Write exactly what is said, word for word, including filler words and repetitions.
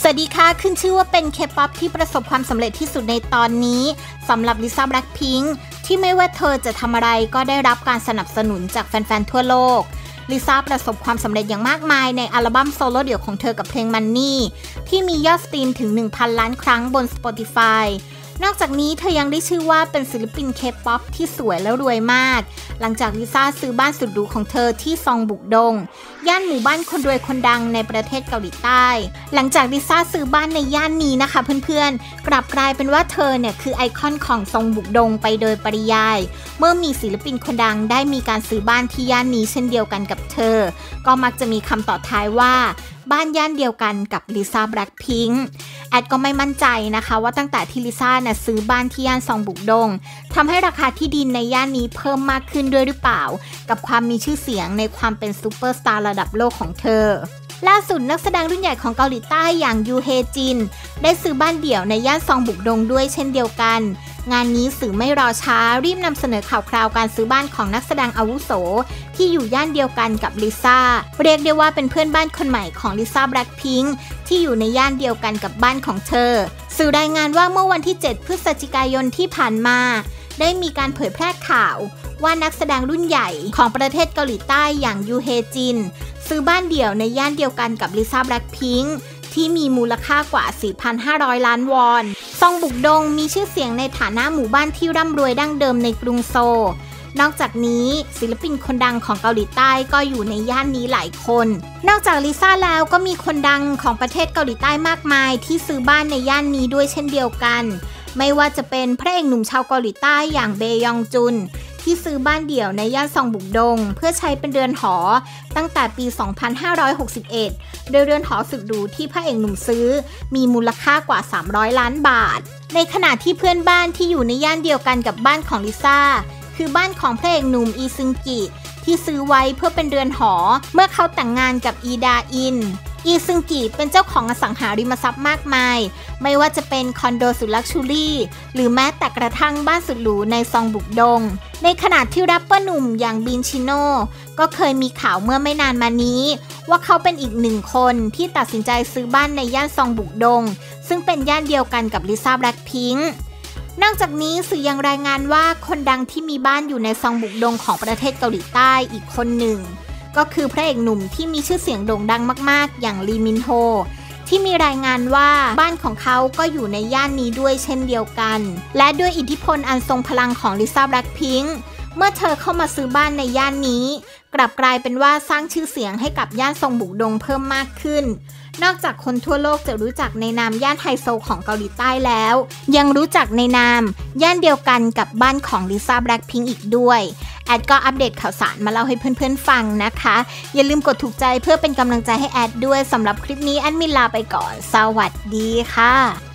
สวัสดีค่ะขึ้นชื่อว่าเป็นเคป๊อปที่ประสบความสำเร็จที่สุดในตอนนี้สำหรับลิซ่าแบล็คพิงค์ที่ไม่ว่าเธอจะทำอะไรก็ได้รับการสนับสนุนจากแฟนๆทั่วโลกลิซ่าประสบความสำเร็จอย่างมากมายในอัลบั้มโซโล่เดี่ยวของเธอกับเพลง Money ที่มียอดสตรีมถึง หนึ่งพัน ล้านครั้งบน Spotify นอกจากนี้เธอยังได้ชื่อว่าเป็นศิลปินเคป๊อปที่สวยและรวยมากหลังจากลิซ่าซื้อบ้านสุดหรูของเธอที่ซองบุกดงย่านหมู่บ้านคนรวยคนดังในประเทศเกาหลีใต้หลังจากลิซ่าซื้อบ้านในย่านนี้นะคะเพื่อนๆกลับกลายเป็นว่าเธอเนี่ยคือไอคอนของซองบุกดงไปโดยปริยายเมื่อมีศิลปินคนดังได้มีการซื้อบ้านที่ย่านนี้เช่นเดียวกันกับเธอก็มักจะมีคำต่อท้ายว่าบ้านย่านเดียวกันกับลิซ่าแบล็คพิงค์แอดก็ไม่มั่นใจนะคะว่าตั้งแต่ที่ลิซ่าเนี่ยซื้อบ้านที่ย่านซองบุกดงทำให้ราคาที่ดินในย่านนี้เพิ่มมากขึ้นด้วยหรือเปล่ากับความมีชื่อเสียงในความเป็นซูเปอร์สตาร์ระดับโลกของเธอล่าสุดนักแสดงรุ่นใหญ่ของเกาหลีใต้อย่างยูเฮจินได้ซื้อบ้านเดี่ยวในย่านซองบุกดงด้วยเช่นเดียวกันงานนี้สื่อไม่รอช้ารีบนำเสนอข่าวคราวการซื้อบ้านของนักแสดงอาวุโสที่อยู่ย่านเดียวกันกับลิซ่าเรียกได้ว่าเป็นเพื่อนบ้านคนใหม่ของลิซ่าแบล็คพิงค์ที่อยู่ในย่านเดียวกันกับบ้านของเธอสื่อรายงานว่าเมื่อวันที่เจ็ดพฤศจิกายนที่ผ่านมาได้มีการเผยแพร่ข่าวว่านักแสดงรุ่นใหญ่ของประเทศเกาหลีใต้อย่างยูเฮจินซื้อบ้านเดี่ยวในย่านเดียวกันกับลิซ่าแบล็คพิงค์ที่มีมูลค่ากว่า สี่พันห้าร้อย ล้านวอนซองบุกดงมีชื่อเสียงในฐานะหมู่บ้านที่ร่ำรวยดั้งเดิมในกรุงโซลนอกจากนี้ศิลปินคนดังของเกาหลีใต้ก็อยู่ในย่านนี้หลายคนนอกจากลิซ่าแล้วก็มีคนดังของประเทศเกาหลีใต้มากมายที่ซื้อบ้านในย่านนี้ด้วยเช่นเดียวกันไม่ว่าจะเป็นพระเอกหนุ่มชาวเกาหลีใต้อย่างเบยองจุนที่ซื้อบ้านเดี่ยวในย่านซองบุกดงเพื่อใช้เป็นเรือนหอตั้งแต่ปี สองพันห้าร้อยหกสิบเอ็ด โดยเรือนหอสุดหรูที่พระเอกหนุ่มซื้อมีมูลค่ากว่า สามร้อย ล้านบาทในขณะที่เพื่อนบ้านที่อยู่ในย่านเดียวกันกับบ้านของลิซ่าคือบ้านของพระเอกหนุ่มอีซึงกิที่ซื้อไว้เพื่อเป็นเรือนหอเมื่อเขาแต่งงานกับอีดาอินอีซึงกิเป็นเจ้าของอสังหาริมทรัพย์มากมายไม่ว่าจะเป็นคอนโดสุดลักชูรี่หรือแม้แต่กระทั่งบ้านสุดหรูในซองบุกดงในขณะที่แรปเปอร์หนุ่มอย่างบินชิโน่ก็เคยมีข่าวเมื่อไม่นานมานี้ว่าเขาเป็นอีกหนึ่งคนที่ตัดสินใจซื้อบ้านในย่านซองบุกดงซึ่งเป็นย่านเดียวกันกับลิซ่าแบล็คพิงค์นอกจากนี้สื่อยังรายงานว่าคนดังที่มีบ้านอยู่ในซองบุกดงของประเทศเกาหลีใต้อีกคนหนึ่งก็คือพระเอกหนุ่มที่มีชื่อเสียงโด่งดังมากๆอย่างลีมินโฮที่มีรายงานว่าบ้านของเขาก็อยู่ในย่านนี้ด้วยเช่นเดียวกันและด้วยอิทธิพลอันทรงพลังของลิซ่าแบล็คพิงค์เมื่อเธอเข้ามาซื้อบ้านในย่านนี้กลับกลายเป็นว่าสร้างชื่อเสียงให้กับย่านซองบุกดงเพิ่มมากขึ้นนอกจากคนทั่วโลกจะรู้จักในนามย่านไฮโซของเกาหลีใต้แล้วยังรู้จักในนามย่านเดียวกันกับบ้านของลิซ่าแบล็คพิงค์อีกด้วยแอดก็อัปเดตข่าวสารมาเล่าให้เพื่อนๆฟังนะคะอย่าลืมกดถูกใจเพื่อเป็นกำลังใจให้แอดด้วยสำหรับคลิปนี้แอดมินลาไปก่อนสวัสดีค่ะ